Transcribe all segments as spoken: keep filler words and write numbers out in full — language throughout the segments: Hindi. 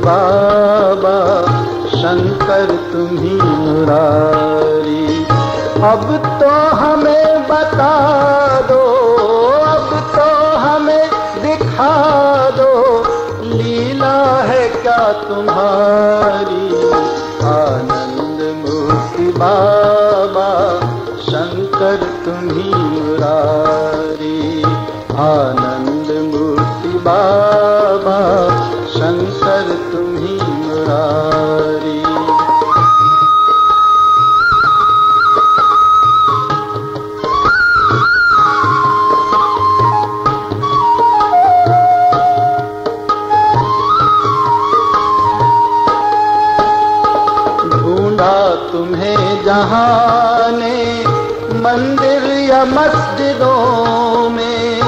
बाबा शंकर तुम्ही मुरारी। अब तो हमें बता दो, अब तो हमें दिखा दो, लीला है क्या तुम्हारी। आनंद मूर्ति बाबा शंकर तुम्ही मुरारी। आनंद मूर्ति बाबा शंकर तुम्ही मुरारी। ढूंढा तुम्हें जहां ने मंदिर या मस्जिदों में,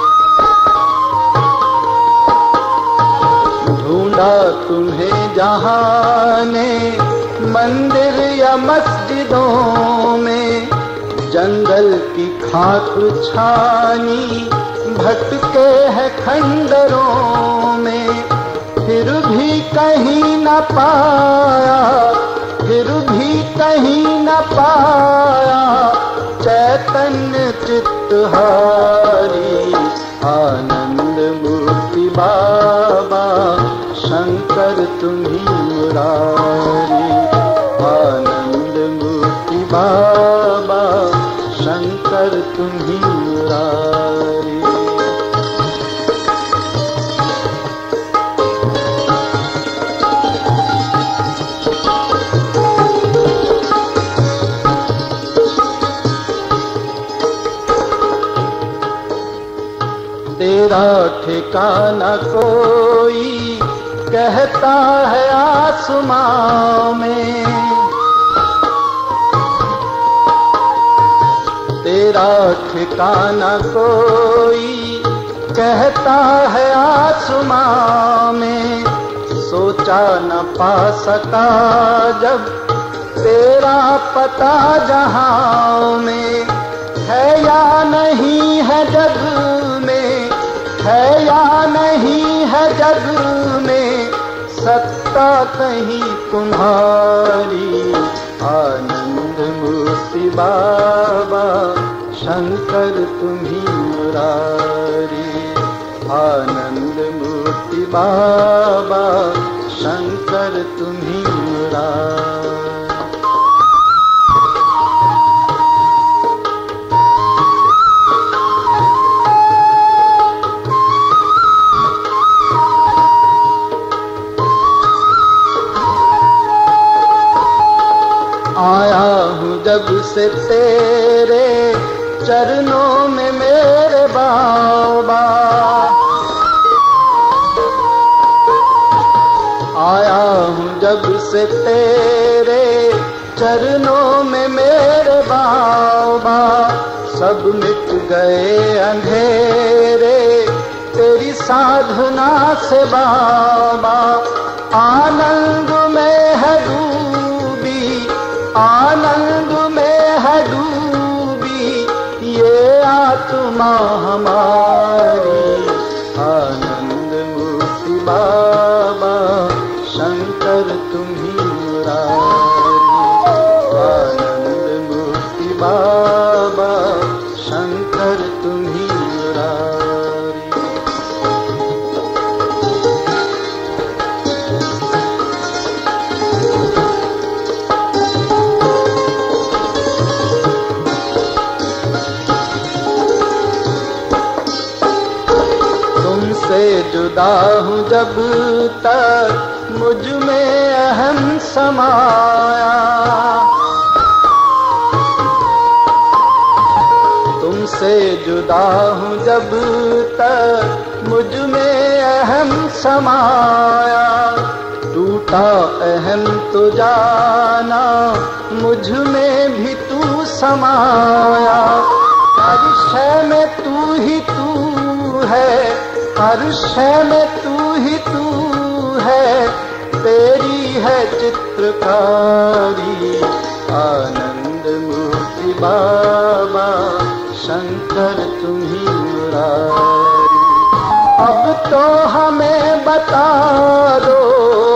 ढूंढा तुम्हें जहां ने मंदिर या मस्जिदों में। जंगल की खाक छानी भटके है खंडरों में, फिर भी कहीं न पाया, फिर भी कहीं न पाया चैतन्य चित्तहारी। आनंद मूर्ति बाबा शंकर तुम्ही मुरारी। आनंद मूर्ति बाबा शंकर तुम्ही मुरारी। तेरा ठिकाना कोई कहता है आसमां में, तेरा ठिकाना कोई कहता है आसमां में। सोचा न पा सका जब तेरा पता जहां में। है या नहीं है जग में, है या नहीं है जग में सत्ता कहीं तुम्हारी। आनंद मूर्ति बाबा शंकर तुम्ही मुरारी। आनंद मूर्ति बाबा शंकर तुम्ही मुरारी। आया हूँ जब से तेरे चरणों में मेरे बाबा, आया हूँ जब से तेरे चरणों में मेरे बाबा। सब मिट गए अंधेरे तेरी साधना से बाबा। आनंद में है डूबी, आनंद में है डूबी ये आत्मा हमारी। आनंद मूर्ति बाबा शंकर तुम्ही मुरारी। आनंद मूर्ति बाबा शंकर तुम्ही मुरारी। तुमसे जुदा हूँ जब तक मुझ में अहम समाया। तुमसे जुदा हूँ जब तक मुझ में अहम समाया। टूटा अहम तो जाना मुझ में भी तू समाया। हर शय में तू ही तू है, हर शय में तू ही तू है, तेरी है चित्रकारी। आनंद मूर्ति बाबा शंकर तुम्ही मुरारी। अब तो हमें बता दो,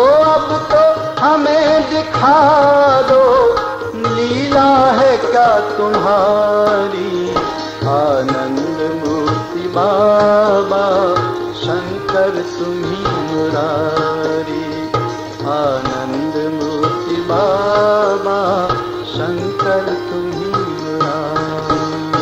मुरारी। आनंद मूर्ति बाबा शंकर तुम ही मुरारी।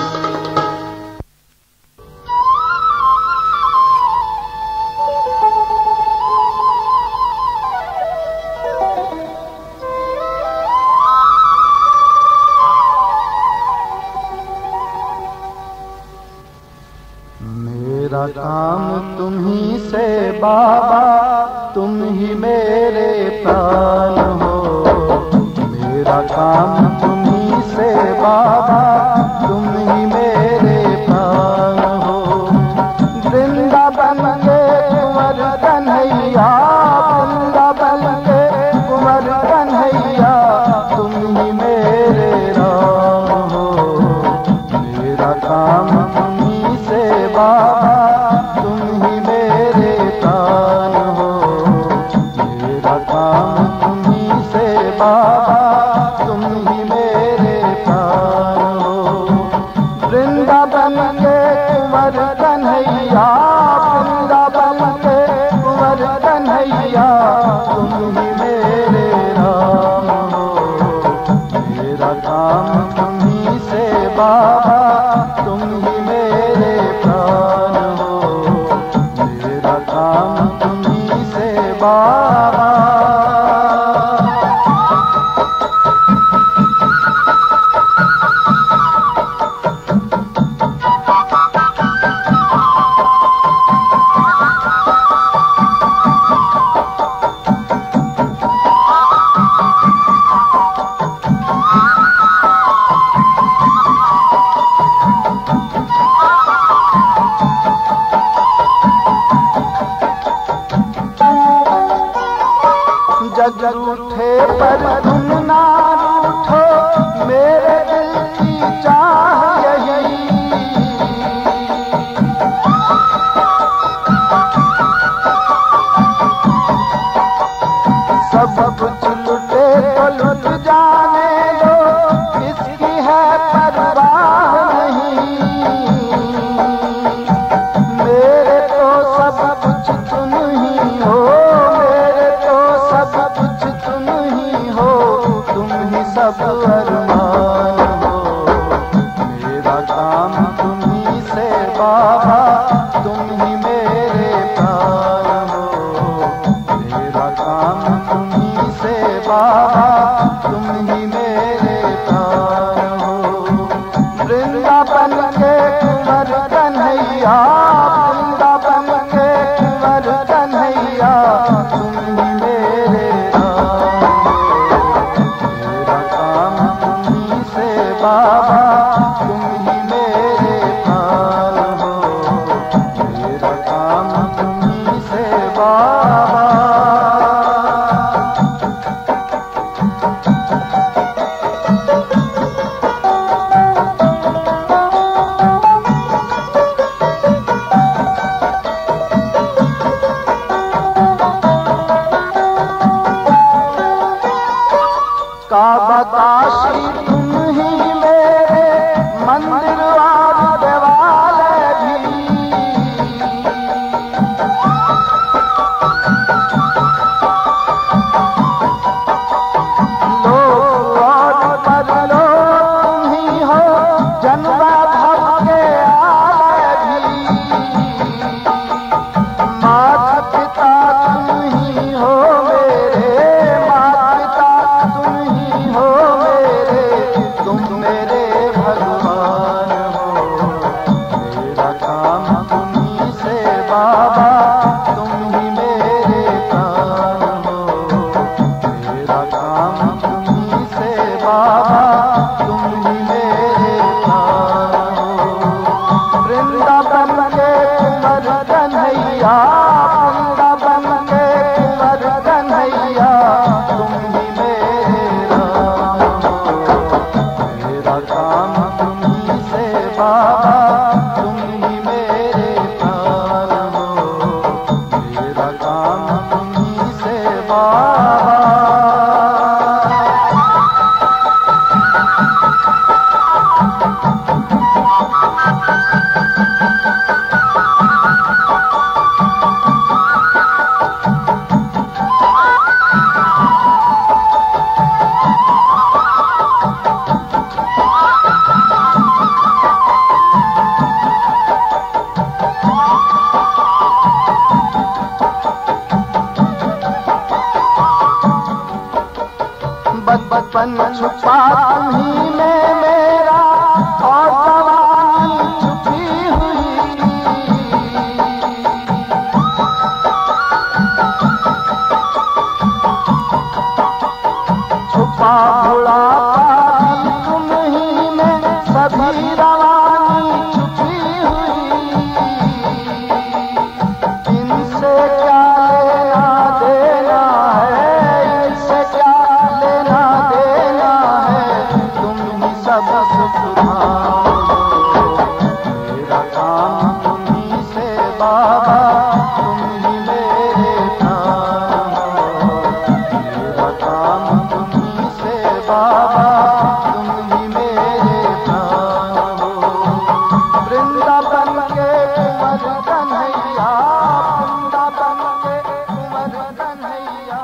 मेरा काम तुम ही से बाबा, तुम ही मेरे प्राण हो। मेरा काम तुम ही से बाबा, तुम ही मेरे प्राण हो। वृंदावन के कुंवर कन्हैया, वृंदावन के कुंवर कन्हैया, तुम ही मेरे राम हो। मेरा काम तुम ही से बाबा, तुम ही मेरे प्राण हो। मेरा काम तुम ही से बाबा, तुम ही मेरे प्राण हो। वृंदावन के कुंवर कन्हैया, वृंदावन के कुंवर कन्हैया, तुम ही मेरे राम हो। मेरा काम तुम ही से बाबा, तुम ही मेरे प्राण हो। मेरा काम तुम ही से बाबा। जग रूठे पर तुम ना रूठो, मेरे दिल की चाह यही। सब कुछ लुटे तो लुट जाने दो, किसकी है परवाह नहीं। मेरे तो सब कुछ तुम ही हो, मेरे तो सब कुछ तुम ही हो, तुम ही सब अरमान हो। मेरा काम तुम ही से बाबा, तुम ही मेरे प्राण हो। मेरा काम तुम ही से बाबा, तुम ही मेरे प्राण हो। वृंदावन के कुंवर कन्हैया, वृंदावन के कुंवर कन्हैया, तुम ही मेरे राम हो। मेरा काम तुम ही से बाबा, तुम ही मेरे प्राण हो। मेरा काम तुम ही से बाबा। काबा काशी तुम ही मेरे, मंदिर और देवालय भी। लोक और परलोक तुम ही हो, जन्म भव के आलय भी। माता पिता तुम ही हो मेरे, माता पिता तुम ही हो मेरे, तुम मेरे भगवान हो। मेरा काम तुम ही से बाबा, तुम ही मेरे प्राण हो। मेरा काम तुम ही से बाबा, तुम ही मेरे प्राण हो। वृंदावन के कुंवर कन्हैया, वृंदावन के कुंवर कन्हैया, तुम ही मेरे राम हो। मेरा काम तुम ही से बाबा, तुम ही मेरे प्राण हो। मेरा काम तुम ही से बाबा। बचपन छुपा तुम्ही में मेरा और जवानी छुपी हुई। छुपा बुढ़ापा तुम्ही में सभी रवानी छुपी हुई। इनसे क्या लेना देना है, इनसे क्या लेना देना है, तुम ही सब सुख ठानो। मेरा काम तुम्ही से बाबा, तुम ही मेरे प्राण हो। मेरा काम तुम्ही से बाबा, तुम ही मेरे प्राण हो। वृंदावन के कुंवर कन्हैया, वृंदावन के कुंवर कन्हैया।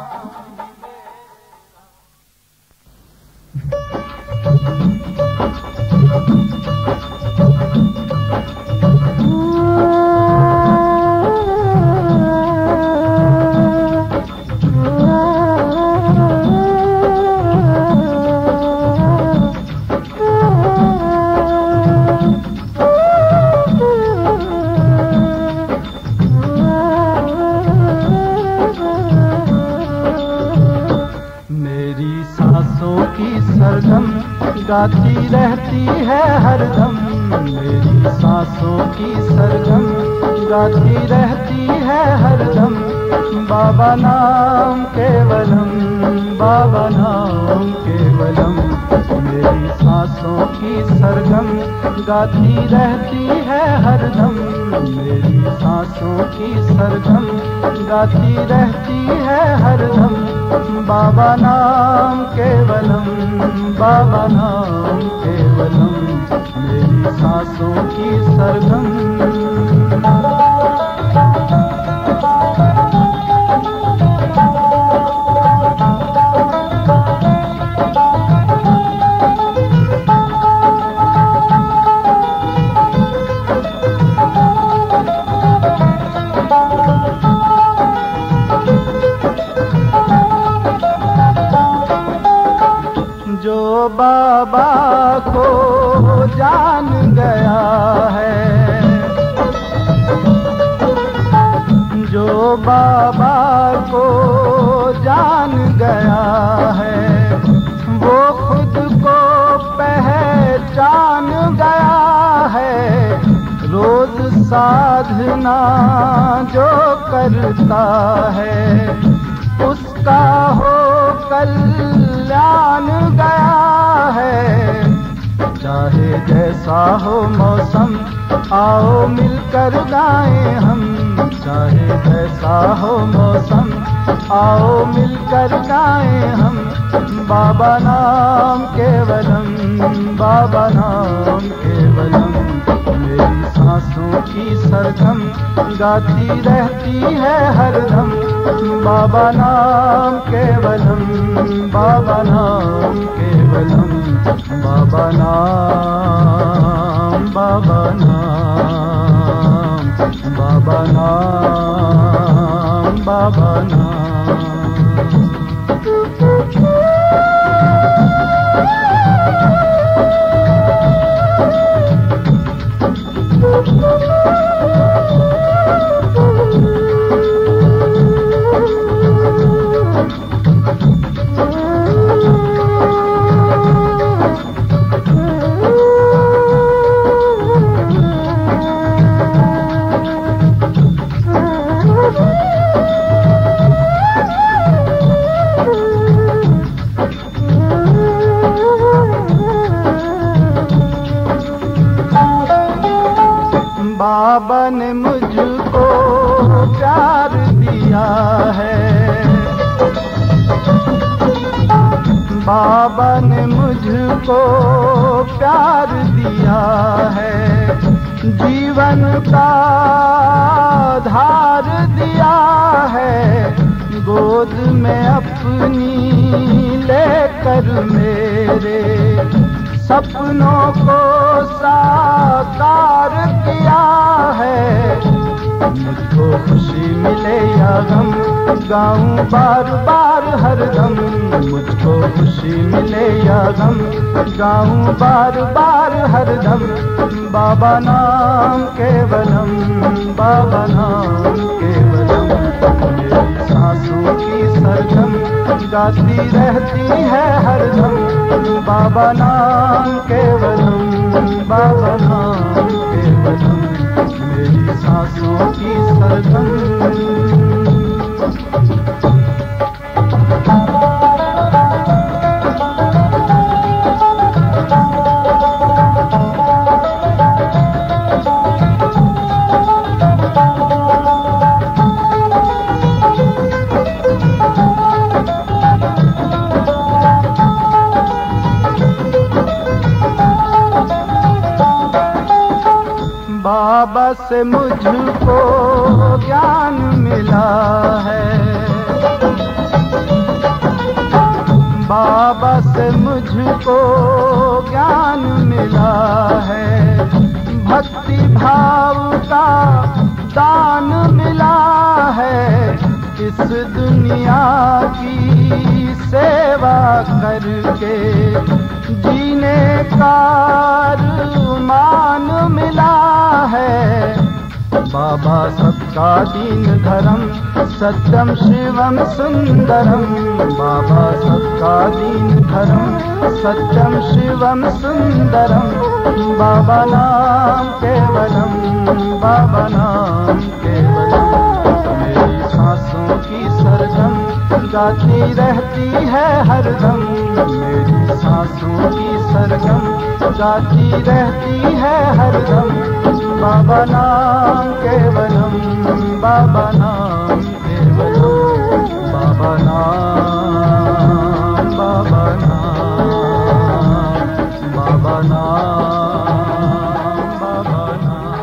मेरी सांसों की सरगम गाती रहती है हरदम। मेरी सांसों की सरगम गाती रहती है हरदम। बाबा नाम केवलम, बाबा नाम केवलम। मेरी सांसों की सरगम गाती रहती है हरदम। मेरी सांसों की सरगम गाती रहती है हरदम। बाबा नाम केवलम, बाबा नाम केवलम। मेरी सांसों की सरगम। जो बाबा को जान गया है, जो बाबा को जान गया है, वो खुद को पहचान गया है। रोज साधना जो करता है, उसका हो कल्याण गया है। चाहे जैसा हो मौसम, आओ मिलकर गाएं हम। चाहे जैसा हो मौसम, आओ मिलकर गाएं हम। बाबा नाम केवलम, बाबा नाम केवलम। मेरी सांसों की सरगम गाती रहती है हरदम। बाबा नाम केवलम, बाबा नाम केवलम। बाबा नाम, बाबा नाम, बाबा नाम, बाबा नाम। बाबा ने मुझको प्यार दिया है, बाबा ने मुझको प्यार दिया है। जीवन का धार दिया है, गोद में अपनी लेकर मेरे सपनों को साकार किया है। मुझको खुशी मिले या गम, गाऊं बार बार हरदम, मुझको खुशी मिले या गम। गाऊं बार बार हरदम, बाबा नाम केवलम, बाबा नाम केवलम। मेरी सांसों की सरगम गाती रहती है हरदम, बाबा नाम केवलम, बाबा नाम केवलम। मेरी सांसों की सरगम। बाबा से मुझको ज्ञान मिला है, बाबा से मुझको ज्ञान मिला है। भक्ति भाव का दान मिला है, इस दुनिया की सेवा करके जीने का मान मिला है। बाबा सबका दीन धर्म, सत्यम शिवम सुंदरम। बाबा सबका दीन धर्म, सत्यम शिवम सुंदरम। बाबा नाम केवलम, बाबा नाम केवलम। मेरी सांसों की सरगम गाती रहती है हरदम, मेरी सांसों की सरगम गाती रहती है हरदम। बाबा नाम केवलम, बाबा नाम केवलम। बाबा नाम, बाबा नाम, बाबा नाम, बाबा नाम।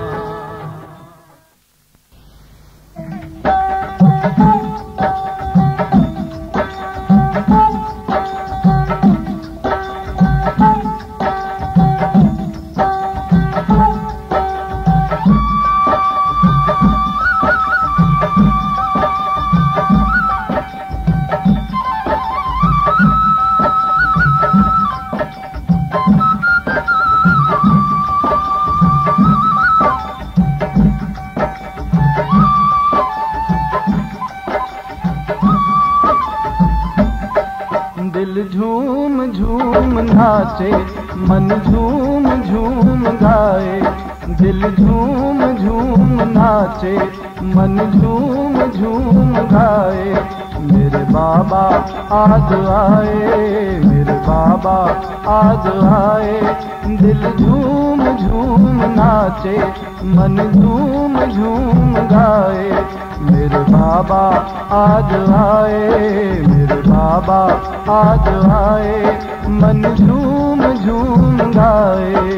दिल झूम झूम नाचे, मन झूम झूम गाए। दिल झूम झूम नाचे, मन झूम झूम गाए। मेरे बाबा आज आए, मेरे बाबा आज आए। दिल झूम झूम नाचे, मन झूम झूम गाए। मेरे बाबा आज आए, मेरे बाबा आज आए। मन झूम झूम गाए।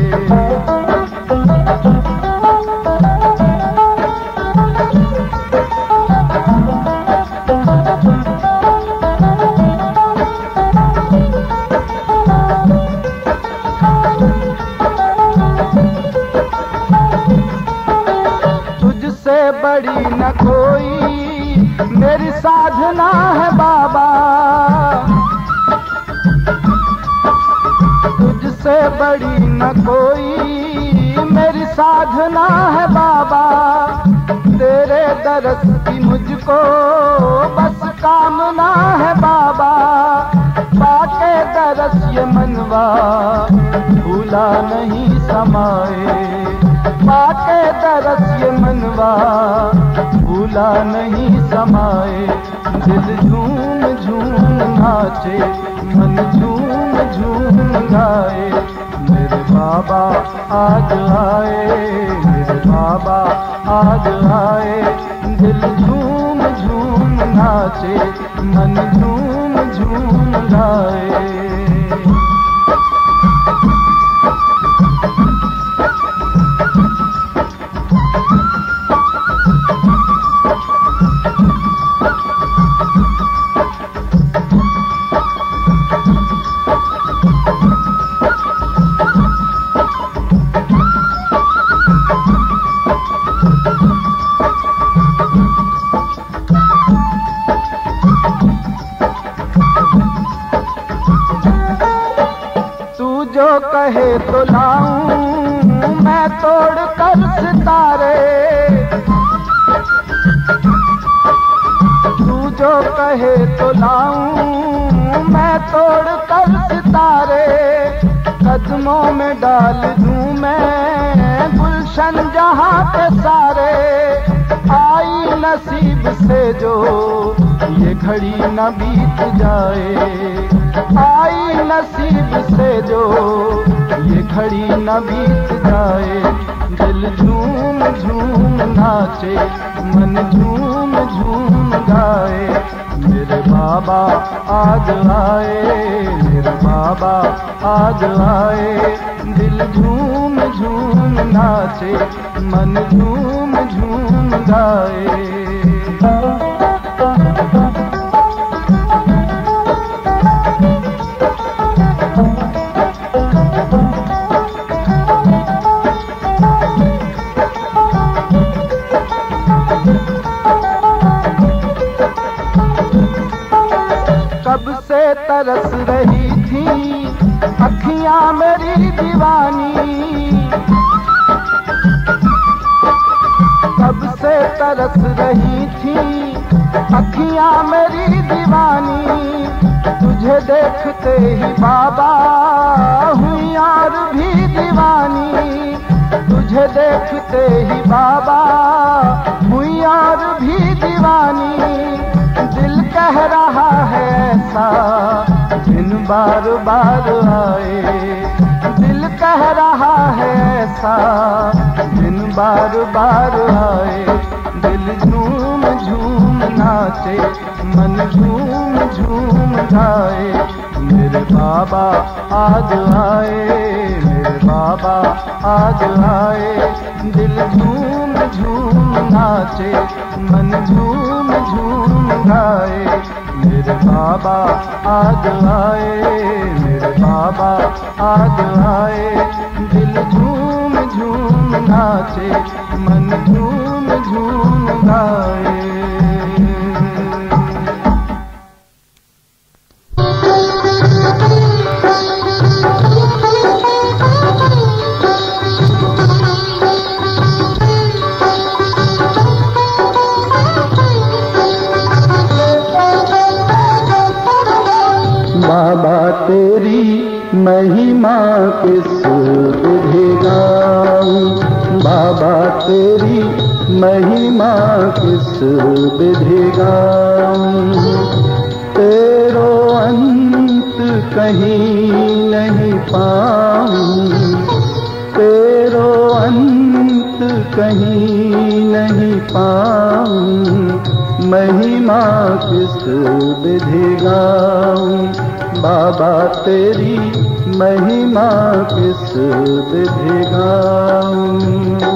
तुझसे बड़ी न कोई मेरी साधना है बाबा, तुझसे बड़ी न कोई मेरी साधना है बाबा। तेरे दरस की मुझको बस कामना है बाबा। पाके दरस ये मनवा भूला नहीं समाए। पाके दरस ये मनवा भूला नहीं समाए। दिल झूम झूम नाचे, मन झूम झूम गाए। मेरे बाबा आज आए, मेरे बाबा आज आए। दिल झूम झूम नाचे, मन झूम झूम गाए। जो कहे तो लाऊं मैं तोड़ कर सितारे, तू जो कहे तो लाऊं मैं तोड़ कर सितारे, कदमों में डाल दूं मैं गुलशन जहां के सारे। आई नसीब से जो ये घड़ी न बीत जाए, आई नसीब से जो ये घड़ी न बीत जाए, दिल झूम झूम नाचे मन झूम झूम गाए। मेरे बाबा आज आए, मेरे बाबा आज आए, दिल झूम झूम नाचे मन झूम झूम गाए। कब से तरस रही थी अखियां मेरी दीवानी, कब से तरस रही थी अखियां मेरी दीवानी, तुझे देखते ही बाबा हुई और भी दीवानी, तुझे देखते ही बाबा हुई और भी दीवानी। दिल कह रहा है ऐसा दिन बार बार आए, दिल कह रहा है ऐसा दिन बार बार आए, दिल झूम झूम नाचे मन झूम झूम गाए। मेरे बाबा आज आए, मेरे बाबा आज आए, दिल झूम झूम नाचे मन झूम झूम गाए। मेरे बाबा आज आए, मेरे बाबा आज आए, दिल झूम झूम नाचे मन झूम झूम गाए। बाबा तेरी महिमा किस विधि गाऊं, बाबा तेरी महिमा किस विधि गाऊं, तेरो अंत कहीं नहीं पाऊं, तेरो अंत कहीं नहीं पाऊं, महिमा किस विधि गाऊं, बाबा तेरी महिमा किस विधि गाऊं।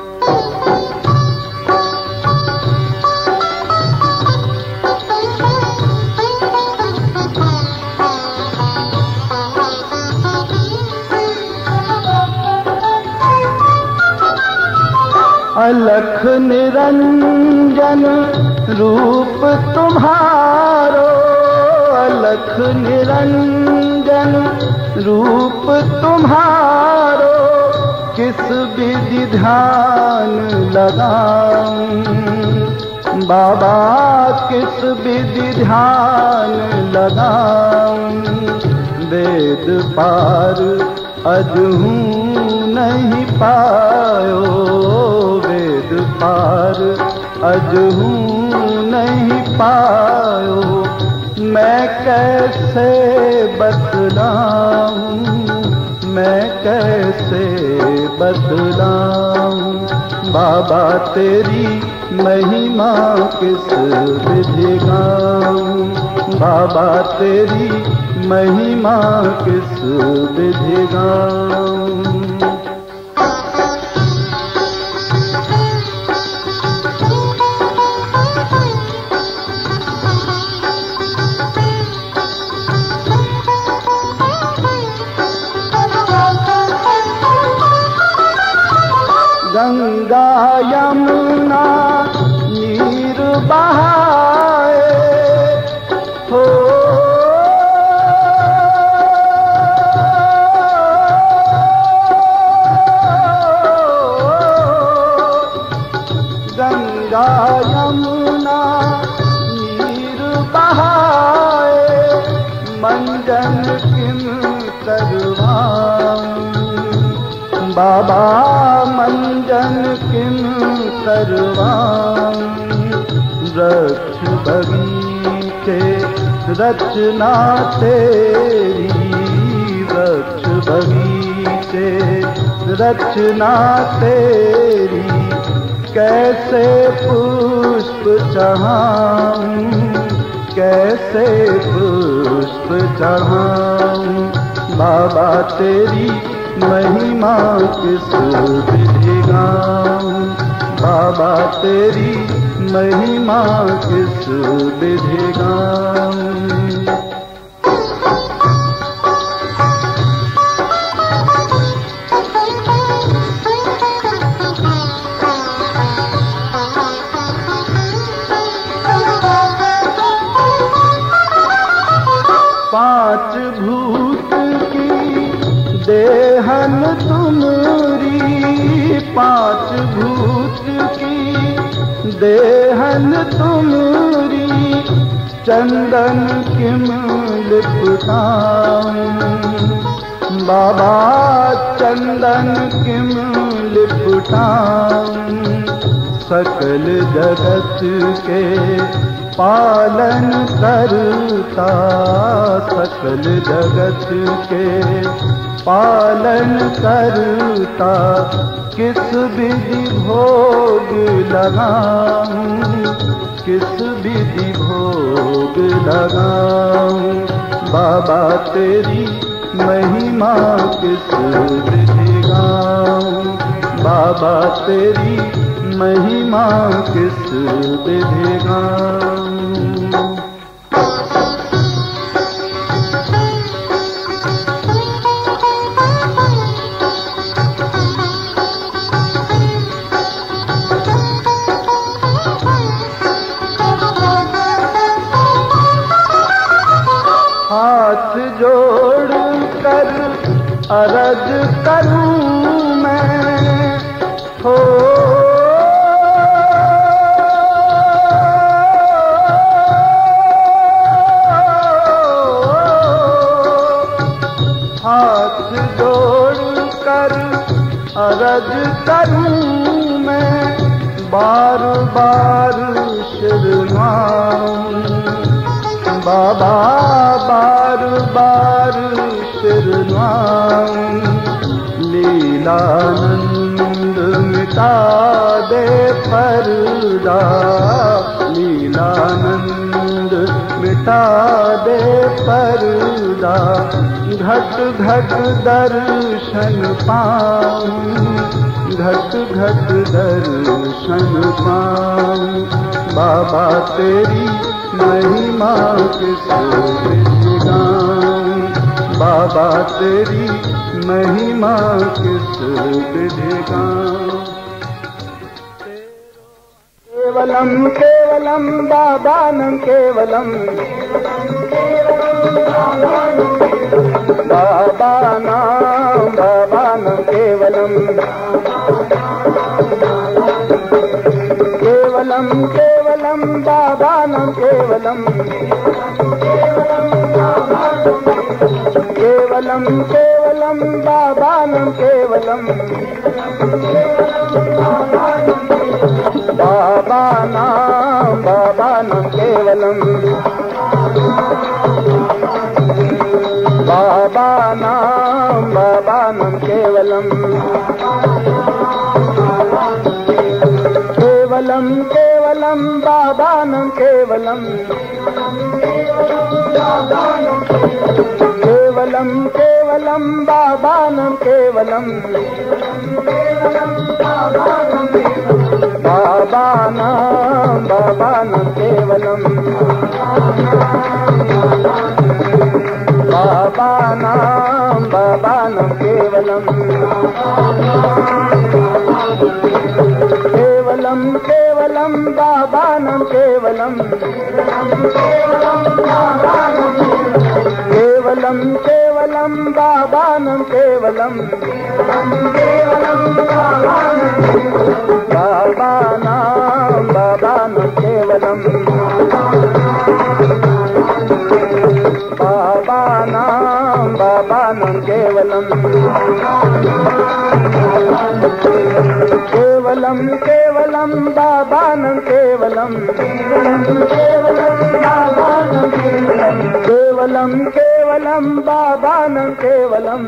अलख निरंजन रूप तुम्हारो, अलख निरंजन रूप तुम्हारो, किस विधि ध्यान लगाऊं, बाबा किस विधि ध्यान लगाऊं, वेद पार अजहू नहीं पायो, वेद पार अजहू नहीं पायो, मैं कैसे बतलाऊं, मैं कैसे बतलाऊं, बाबा तेरी महिमा किस विधि गाऊं, बाबा तेरी महिमा किस विधि गाऊं। गंगा यमुना नीर बहाए हो, बहाए मंजन किन करवाऊं, बाबा मंजन किन करवाऊं। वृक्ष बगीचे रचना तेरी, वृक्ष बगीचे रचना तेरी, कैसे पुष्प चढ़ाऊं, कैसे पुष्प चढ़ाऊं। बाबा तेरी महिमा किस विधि गाऊं, बाबा तेरी महिमा किस विधि गाऊं। पांच भूत की देहन तुमरी, पांच भूत की देहन तुमरी, चंदन किम लिपटाऊं, बाबा चंदन किम लिपटाऊं। सकल जगत के पालन करता, सकल जगत के पालन करता, किस विधि भोग लगाऊं, किस विधि भोग लगाऊं। बाबा तेरी महिमा किस विधि गाऊं, बाबा तेरी महिमा किस विधि गाऊं। हाथ जोड़ कर अरज करूं मैं, हो हाथ जोड़ कर अरज करूं मैं, बार बार शरणाऊं, बाबा बार बार शरणाऊं। लीलानंद मिटा दे पर्दा, लीलानंद मिटा दे पर्दा, घट घट दर्शन पाऊं, घट घट दर्शन पाऊं। बाबा तेरी महिमा किस विधि गाऊं, बाबा तेरी महिमा किस विधि गाऊं। केवलम केवलम बाबानं केवलम, बाबानां बाबानं केवलम, केवलम केवलम बाबानं केवलम, केवलम केवलम बाबानं केवलम, बाबानां बाबानं केवलम, बाबानां बाबानं केवलम, केवलम केवलम बाबानं केवलम, केवलम केवलम बाबानं केवलम, बाबानां बाबानं केवलम, बाबानां बाबानं केवलम, केवलम केवलम बाबानं केवलम, केवलम केवलम बाबानं केवलम, बाबानां बाबानं केवलम, केवलम केवलम बाबानं केवलम केवलम केवलम बाबानं केवलम।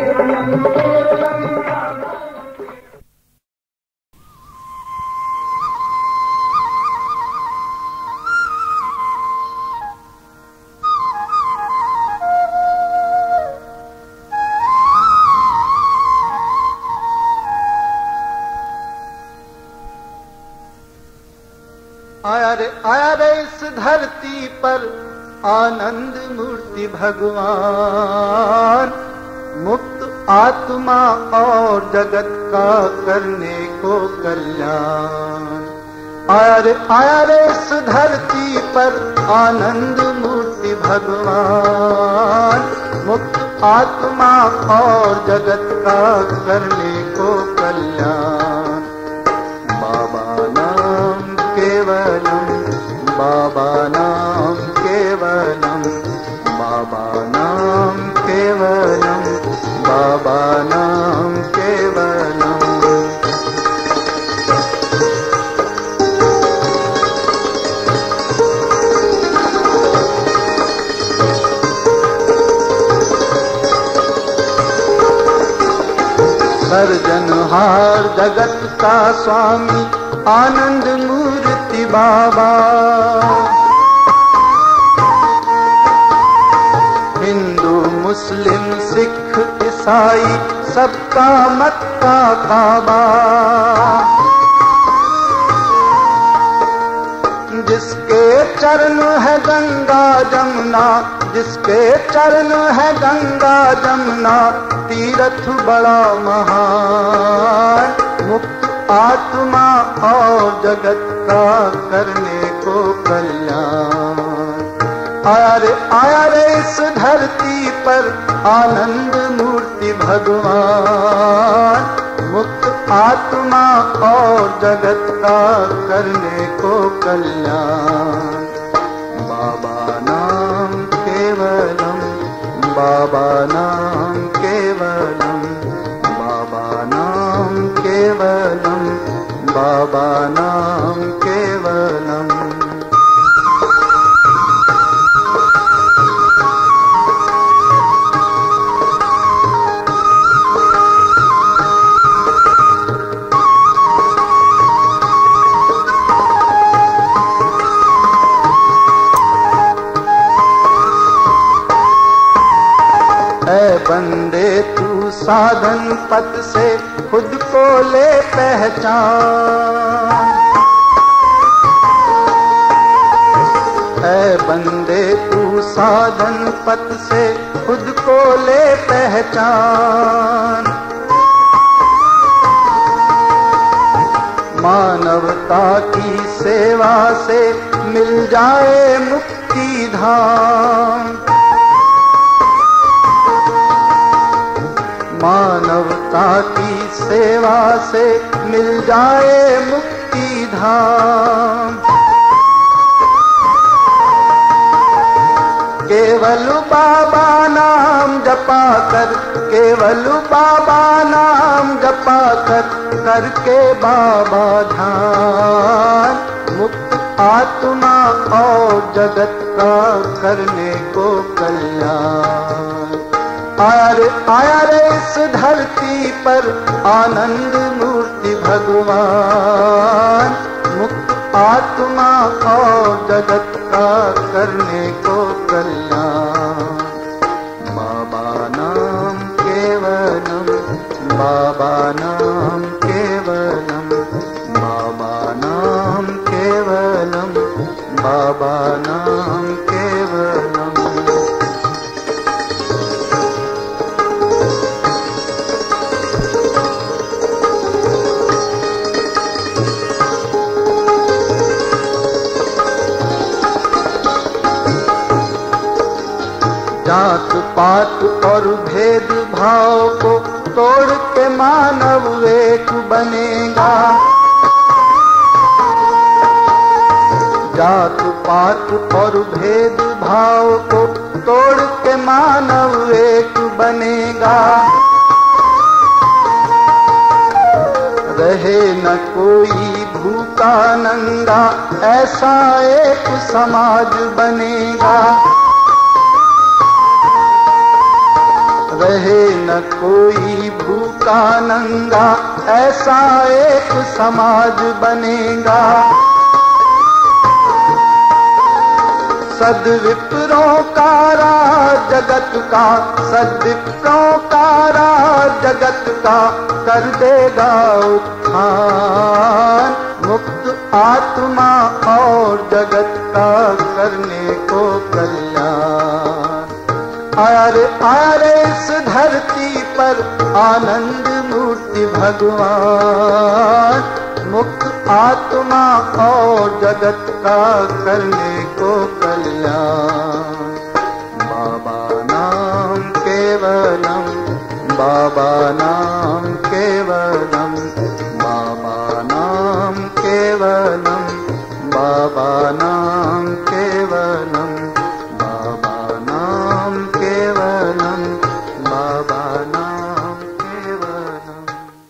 आया रे आया रे इस धरती पर आनंद मूर्ति भगवान, मुक्त आत्मा और जगत का करने को कल्याण। आया रे आया रे इस धरती पर आनंद मूर्ति भगवान, मुक्त आत्मा और जगत का करने को कल्याण। बाबा नाम केवलम, बाबा नाम केवलम, बाबा नाम केवलम, बाबा नाम केवलम। सर्जनहार जगत का स्वामी आनंद मूर्ति बाबा, हिंदू मुस्लिम सिख ईसाई सबका मक्का काबा। जिसके चरण है गंगा जमुना, जिसके चरण है गंगा जमुना, तीर्थ बड़ा महान, मुक्त आत्मा और जगत का करने को कल्याण। आया रे आया रे इस धरती पर आनंद मूर्ति भगवान, मुक्त आत्मा और जगत का करने को कल्याण। बाबा नाम केवलम, बाबा नाम केवलम, बाबा नाम केवलम, बाबा नाम केवलम। बंदे तू साधन पथ से खुद को ले पहचान, ऐ बंदे तू साधन पथ से खुद को ले पहचान। मानवता की सेवा से मिल जाए मुक्ति धाम, मानवता की सेवा से मिल जाए मुक्ति धाम। केवल बाबा नाम जपा कर, केवल बाबा नाम जपा कर, करके बाबा ध्यान, मुक्त आत्मा और जगत का करने को कल्याण। आया रे आया रे इस धरती पर आनंद मूर्ति भगवान, मुक्त आत्मा और जगत का करने को कल्याण। बाबा नाम केवलम, बाबा नाम केवलम, बाबा नाम केवलम, बाबा नाम केवलम। जात पात और भेद भाव को तोड़ के मानव एक बनेगा, जात पात और भेद भाव को तोड़ के मानव एक बनेगा। रहे न कोई भूखा नंगा, ऐसा एक समाज बनेगा। रहे न कोई भूखा नंगा, ऐसा एक समाज बनेगा। सद्विप्रों का राज जगत का, सद्विप्रों का राज जगत का कर देगा उत्थान। मुक्त आत्मा और जगत का करने को कल्याण। आया रे आया रे इस धरती पर आनंद मूर्ति भगवान। मुक्त आत्मा और जगत का करने को कल्याण। बाबा नाम केवलम, बाबा नाम केवलम, बाबा नाम केवलम, बाबा नाम केवलम, बाबा नाम केवलम, बाबा नाम केवलम।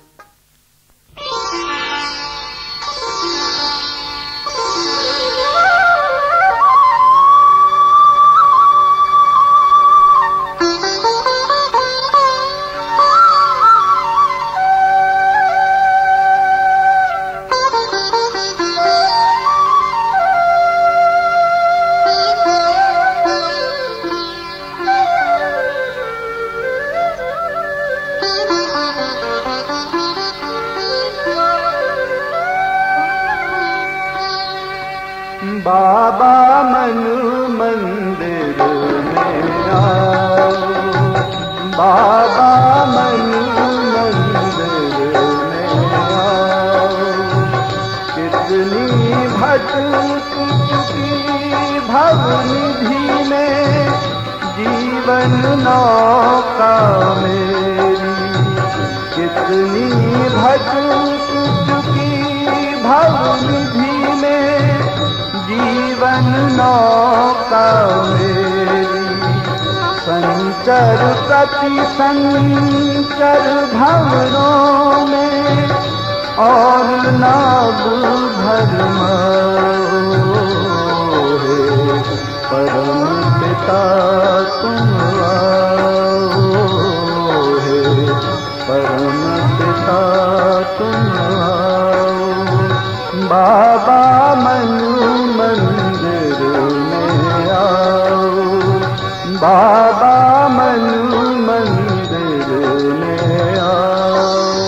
बाबा मन मंदिर में आओ, बाबा मन मंदिर में आओ। कितनी भटक चुकी भवनिधि में जीवन नौका मेरी। कितनी भटक चुकी भवनिधि में जीवन नौका मेरी। संचर प्रति संचर भंवरों में और नाग भरमाओ हे परम पिता तुम आओ हे परम पिता तुम आओ। बाबा मन मंदिर में आओ, बाबा मन मंदिर में आओ।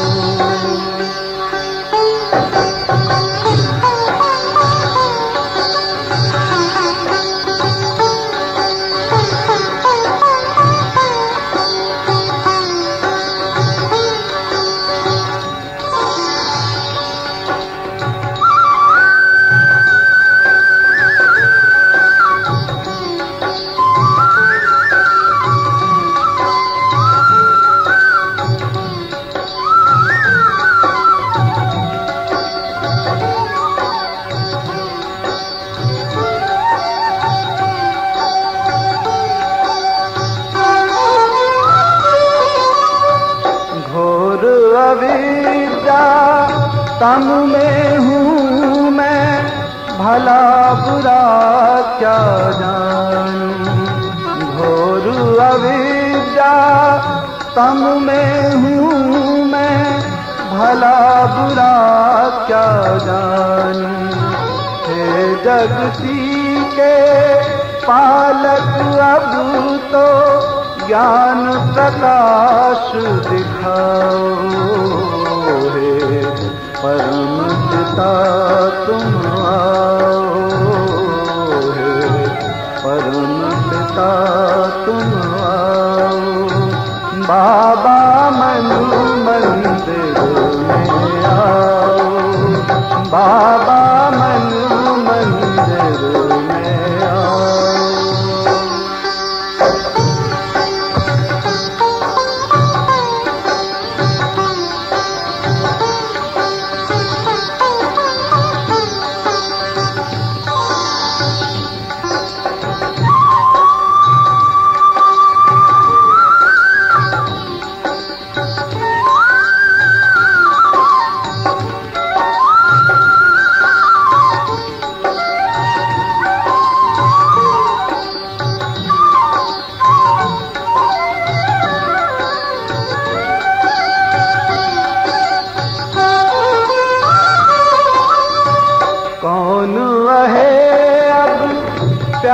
अविद्या तम में हूँ मैं, भला बुरा क्या जानूं। घोर अविद्या तम में हूँ मैं, भला बुरा क्या जानूं। हे जगती के पालक अब तो ज्ञान प्रकाश दिखाओ हे परम पिता तुम आओ हे परम पिता तुम आओ। बाबा मन मंदिर में आओ, बाबा मन मंदिर में आओ।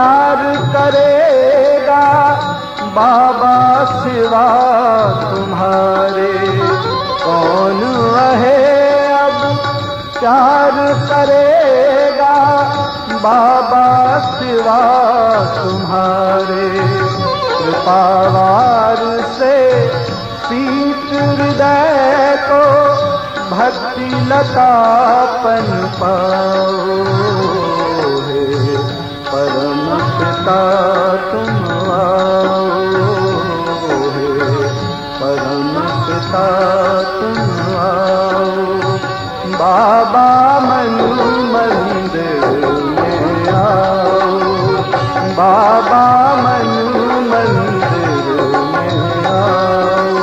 प्यार करेगा बाबा सिवा तुम्हारे? कौन है अब प्यार करेगा बाबा सिवा तुम्हारे? कृपावार से पीट हृदय को भक्ति लतापन पाओ। हे परम पिता तुम आओ, हे परम पिता तुम आओ। बाबा मनु मंदिर में आओ, बाबा मनु मंदिर में आओ।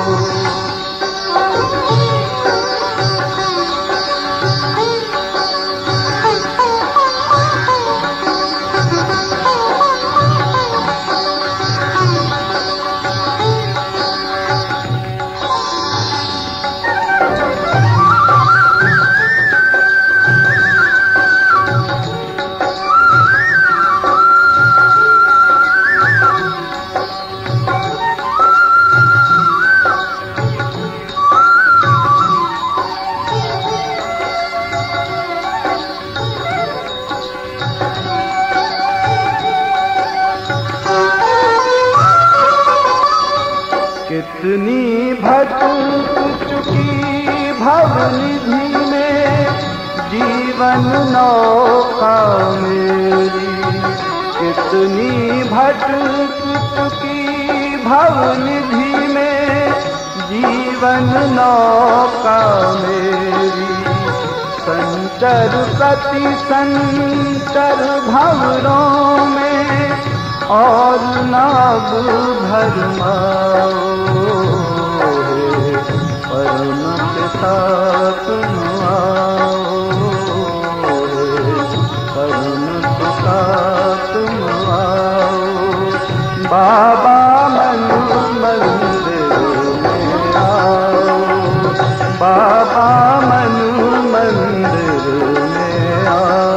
कितनी भटक चुकी भवनिधि में जीवन नौका मेरी। कितनी भटक चुकी भवनिधि में जीवन नौका मेरी। संचर प्रति संचर भंवरों में और नाव भरमाओ। परम पिता तुम आओ, परम पिता तुम आओ। बाबा मनु मंदिर में आओ, बाबा मनु मंदिर में आओ।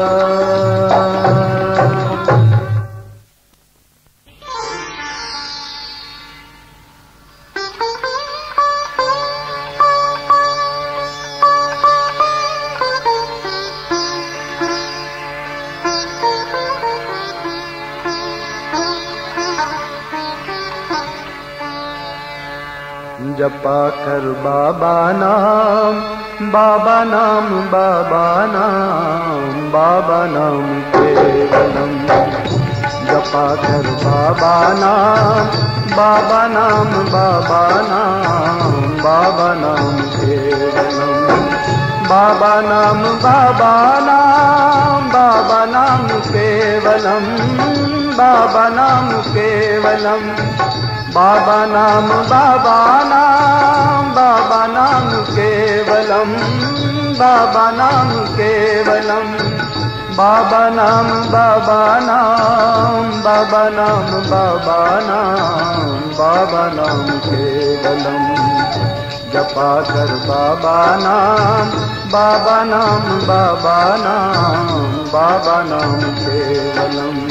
जपा कर बाबा नाम, बाबा नाम, बाबा नाम, बाबा नाम केवलम। जपा कर बाबा नाम, बाबा नाम, बाबा नाम, बाबा नाम केवलम। बाबा नाम, बाबा नाम, बाबा नाम केवलम, बाबा नाम केवलम। बाबा नाम, बाबा नाम, बाबा नाम केवलम, बाबा नाम केवलम। बाबा नाम, बाबा नाम, बाबा नाम, बाबा नाम, बाबा नाम केवलम। जपा कर बाबा नाम, बाबा नाम, बाबा नाम, बाबा नाम केवलम।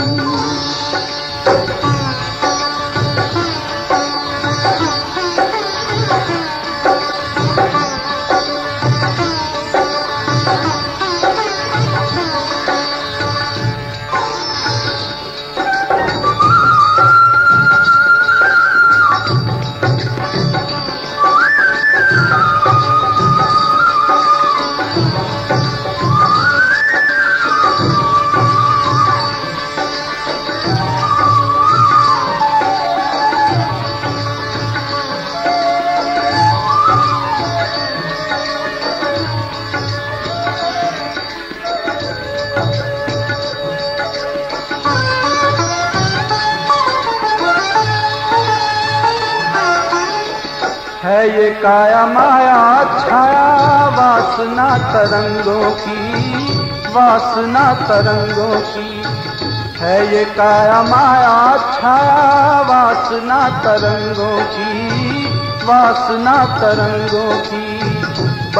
है ये काया माया छाया वासना तरंगों की, वासना तरंगों की। है ये काया माया छाया वासना तरंगों की, वासना तरंगों की।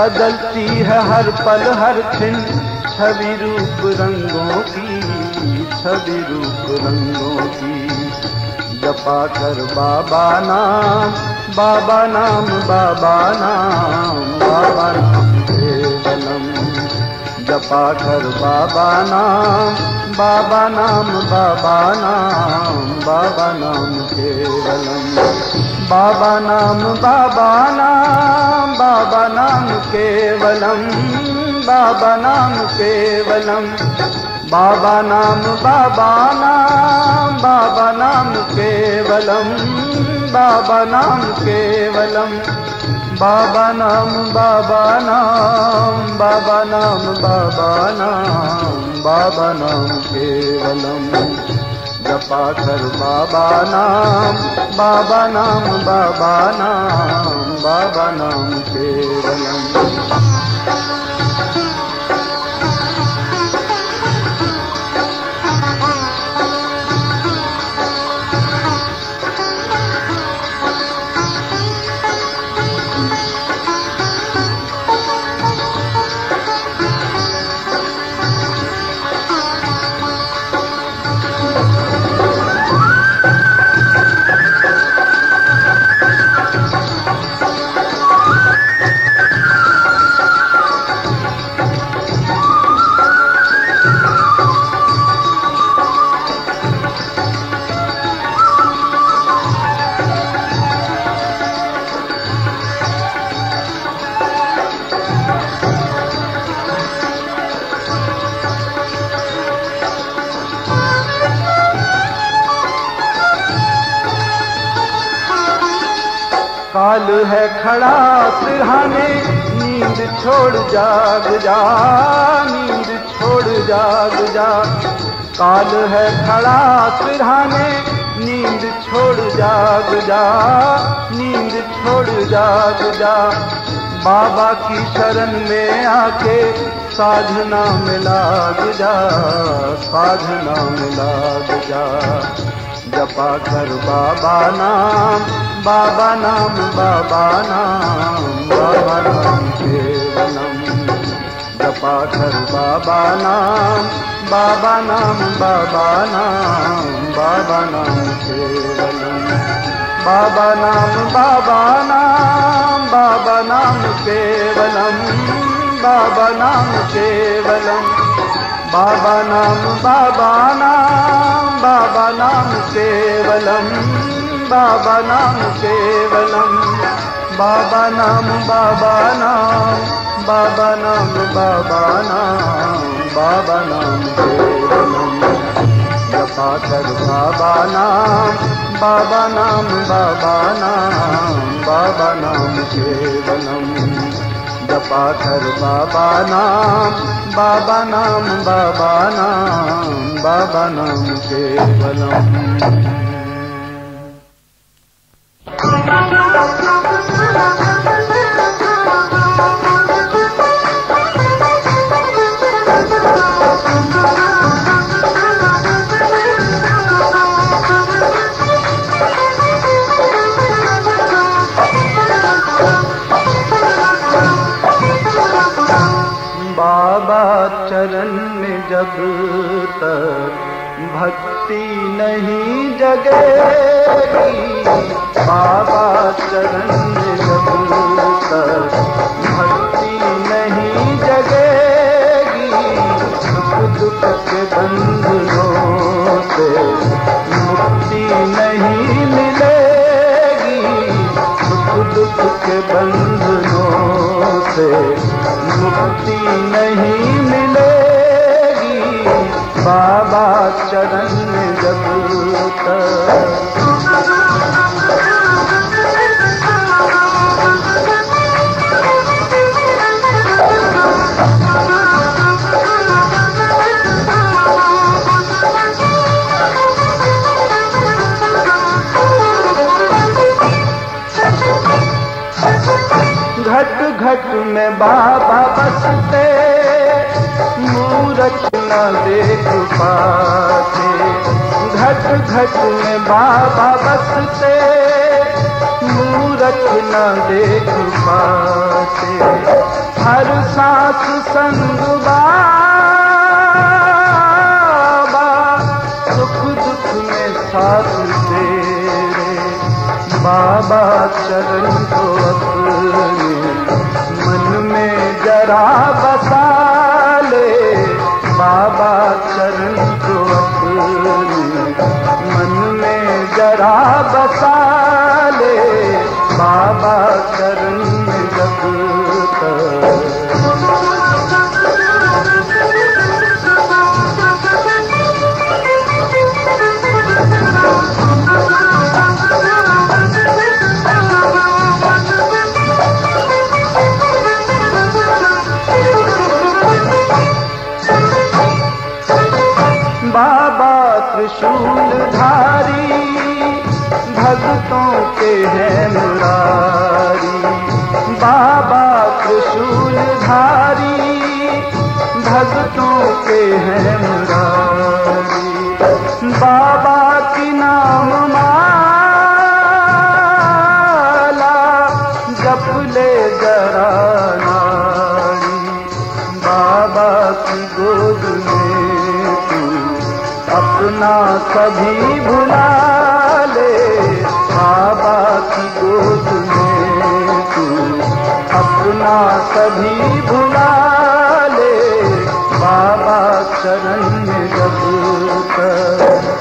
बदलती है हर पल हर क्षण छवि रूप रंगों की, छवि रूप रंगों की। जपा कर बाबा नाम, बाबा नाम, बाबा नाम, बाबा नाम केवलम। जपा कर बाबा नाम, बाबा नाम, बाबा नाम, बाबा नाम केवलम। बाबा नाम, बाबा नाम, बाबा नाम केवलम, बाबा नाम केवलम। बाबा नाम, बाबा नाम, बाबा नाम केवलम, बाबा नाम केवलम। बाबा नाम, बाबा नाम, बाबा नाम, बाबा नाम, बाबा नाम केवलम। जपा कर बाबा नाम, बाबा नाम, बाबा नाम, बाबा नाम केवलम। काल है खड़ा सिरहाने, नींद छोड़ जाग जा, नींद छोड़ जाग जा। काल है खड़ा सिरहाने, नींद छोड़ जाग जा, नींद छोड़ जाग जा। बाबा की शरण में आके साधना में लाग जा, साधना में लाग जा। जपा कर बाबा नाम, बाबा नाम, बाबा नाम, बाबा नाम केवलम। जपा कर बाबा नाम, बाबा नाम, बाबा नाम, बाबा नाम केवलम। बाबा नाम, बाबा नाम, बाबा नाम केवलम, बाबा नाम केवलम। बाबा नाम, बाबा नाम, बाबा नाम केवलम, बाबा नाम केवलम। बाबा नाम, बाबा नाम, बाबा नाम, बाबा नाम, बाबा नाम केवलम। जपा कर बाबा नाम, बाबा नाम, बाबा नाम, बाबा नाम केवलम। जपा कर बाबा नाम, बाबा नाम, बाबा नाम, बाबा नाम केवलम। बाबा चरण में जब तक भक्ति नहीं जगेगी, बाबा चरण में जब तक भक्ति नहीं जगेगी। सुख दुख के बंधनों से मुक्ति नहीं मिलेगी, सुख दुख के बंधनों से मुक्ति नहीं मिलेगी। बाबा चरण में जब तक घट घट में बाबा बसते, मूरत न देख पाते। घट घट में बाबा बसते, मूरत न देख पाते। हर सांस संग बाबा, साथ तेरे, बाबा चरण को अपने मन में जरा बसा ले, बाबा चरण को अपने मन में जरा बसा ले, बाबा चरण में जब तक। बाबा त्रिशूलधारी भक्तों के हैं मुरारी, बाबा त्रिशूलधारी भक्तों के हैं मुरारी, बाबा की नाम माला जप ले जरा नारी, बाबा की गोद में अपना सभी भुला ले, बाबा की गोद में तू अपना सभी भुला ले, बाबा चरण में जब तक।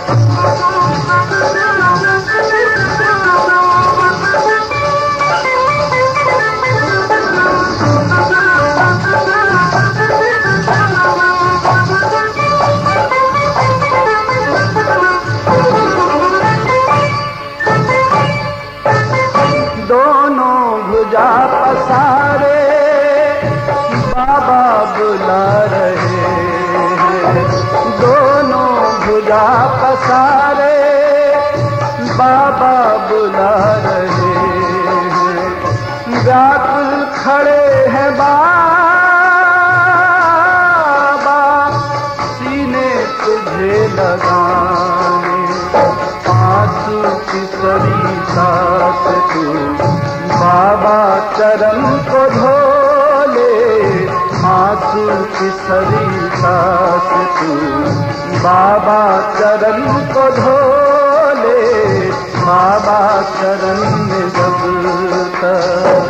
भुजा पसारे बाबा बुला रहे हैं, दोनों भुजा पसारे बाबा बुला रहे हैं, व्याकुल खड़े हैं बाबा सीने तुझे लगाने, आंसू की सरिता से तू बाबा चरण को धो ले, आंसू की सरिता से तू बाबा चरण को धो ले, बाबा चरण में जब तक।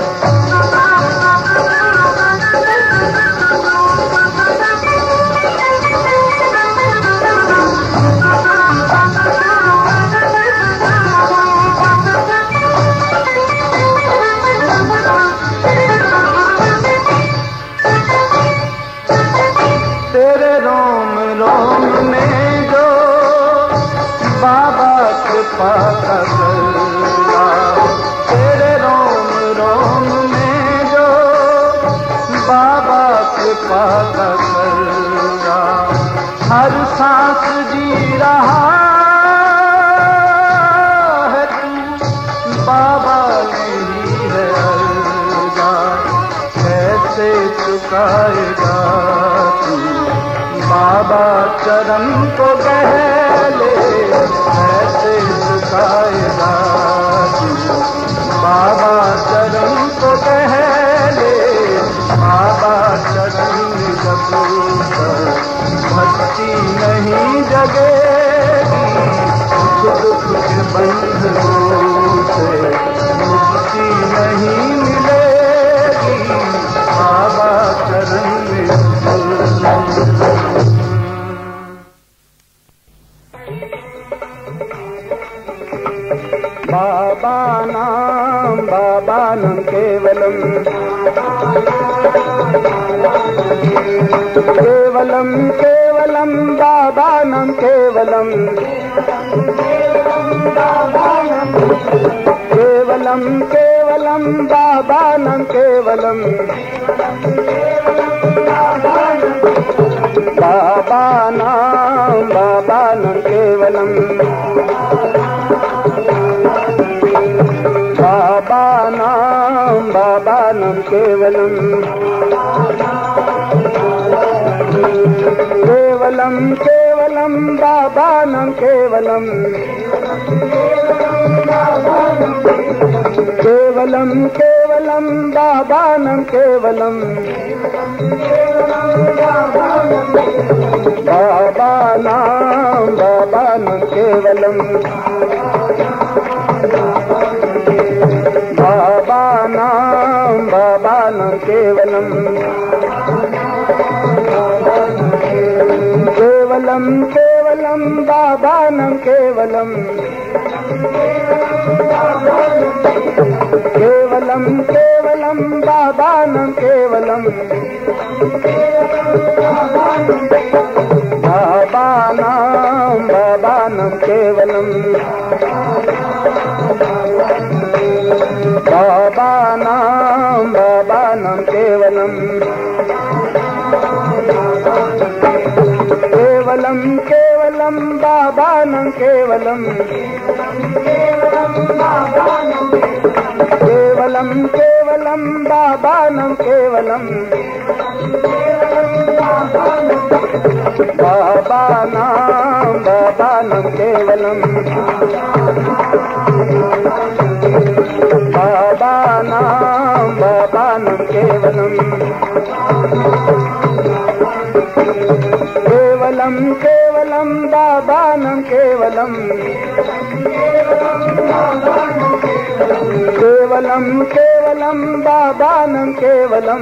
तेरे रोम रोम में जो बाबा कृपा का करना, तेरे रोम रोम में जो बाबा कृपा का करना, हर सांस जी रहा है तू, बाबा नहीं है अलगा, कैसे चुकाएगा बाबा चरण को गहले, ऐसे झुकाएगा बाबा चरण को गहले, बाबा चरण जब तक भक्ति नहीं जगेगी, सुख दुख के बंधनों से मुक्ति नहीं मिलेगी, बाबा चरण में बाबा नाम बाबा नाम केवलम केवलम केवलम बाबा नाम केवलम केवलम केवलम बाबा नाम केवलम बाबा नाम बाबा नाम केवलम बाबा नाम बाबा नाम केवलम केवलम केवलम बाबा नाम केवलम केवलम केवलम बाबा नाम केवलम बाबा नाम बाबा न केवलम बाबा नाम बाबा न केवलम केवलम केवलम बाबा न केवलम केवलम केवलम बाबा न केवलम बाबा नाम बाबा न केवलम बाबा नाम बाबा न केवलम केवलम केवलम बाबा न केवलम केवलम केवलम बाबा न केवलम बाबा नाम बाबा न केवलम बाबा नाम बाबा न केवलम केवलम केवलम बाबा न केवलम केवलम केवलम बाबा न केवलम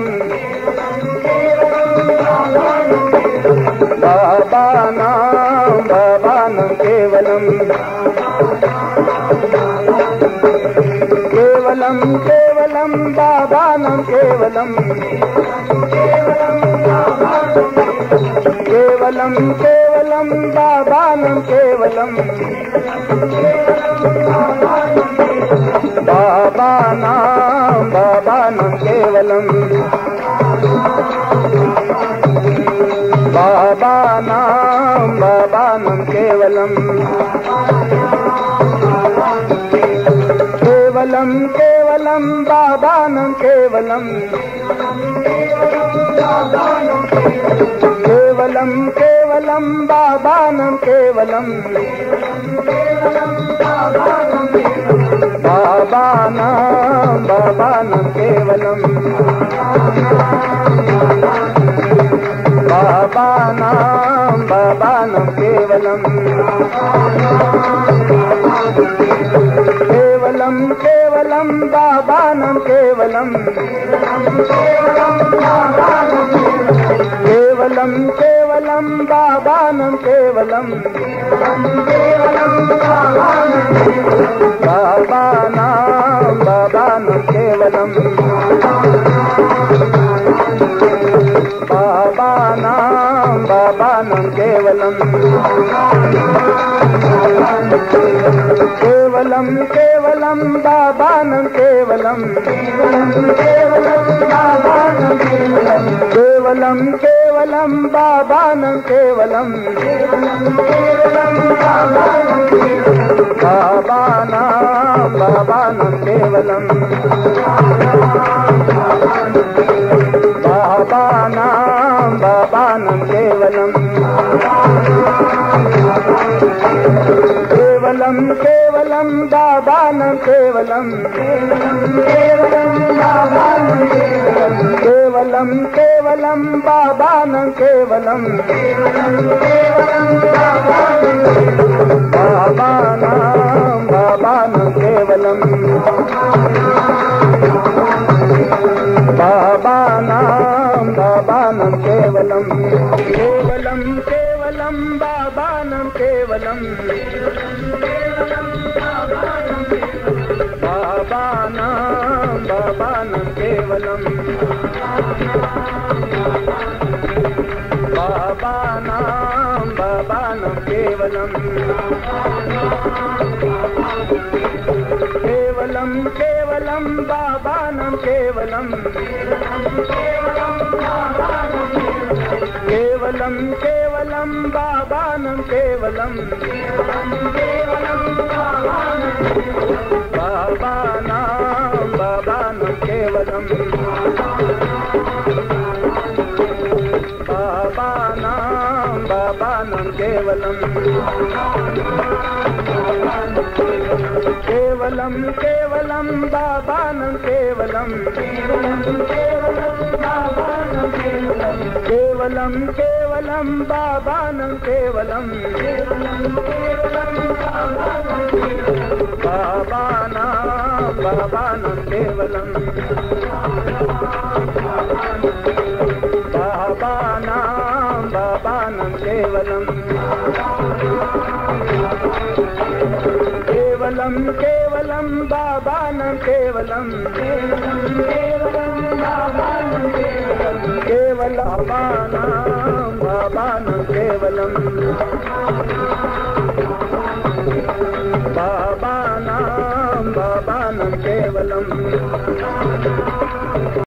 बाबा नाम बाबा न केवलम केवलम केवलम बाबा न केवलम केवलम केवलम बाबा न केवलम बाबा नाम बाबा न केवलम बाबा नाम बाबा न केवलम केवलम केवलम बाबा न केवलम केवलम केवलम बाबा न केवलम बाबा नाम बाबा न केवलम बाबा नाम बाबा न केवलम केवलम केवलम बाबा न केवलम केवलम केवलम बाबा न केवलम बाबा नाम बाबा न केवलम बाबा नाम बाबा न केवलम केवलम केवलम बाबा न केवलम केवलम केवलम बाबा न केवलम बाबा नाम बाबा न केवलम बाबा नाम बाबा न केवलम केवलम केवलम बाबा न केवलम केवलम केवलम बाबा न केवलम बाबा नाम बाबा न केवलम बाबा नाम बाबा न केवलम केवलम केवलम बाबा न केवलम बाबा नाम बाबा न केवलम बाबा नाम बाबा न केवलम केवलम केवलम बाबा न केवलम केवलम केवलम बाबा न केवलम बाबा नाम बाबा न केवलम बाबा नाम बाबा न केवलम केवलम केवलम केवलम बाबानं केवलम केवलम केवलम बाबानं केवलम केवलम केवलम बाबानं केवलम केवलम केवलम बाबानं केवलम बाबाना बाबानं केवलम बाबाना बाबानं केवलम केवलम केवलम बाबानं केवलम केवलम केवलम बाबानं केवलम केवल बाबानं बाबानं केवलम बाबानं बाबानं केवलम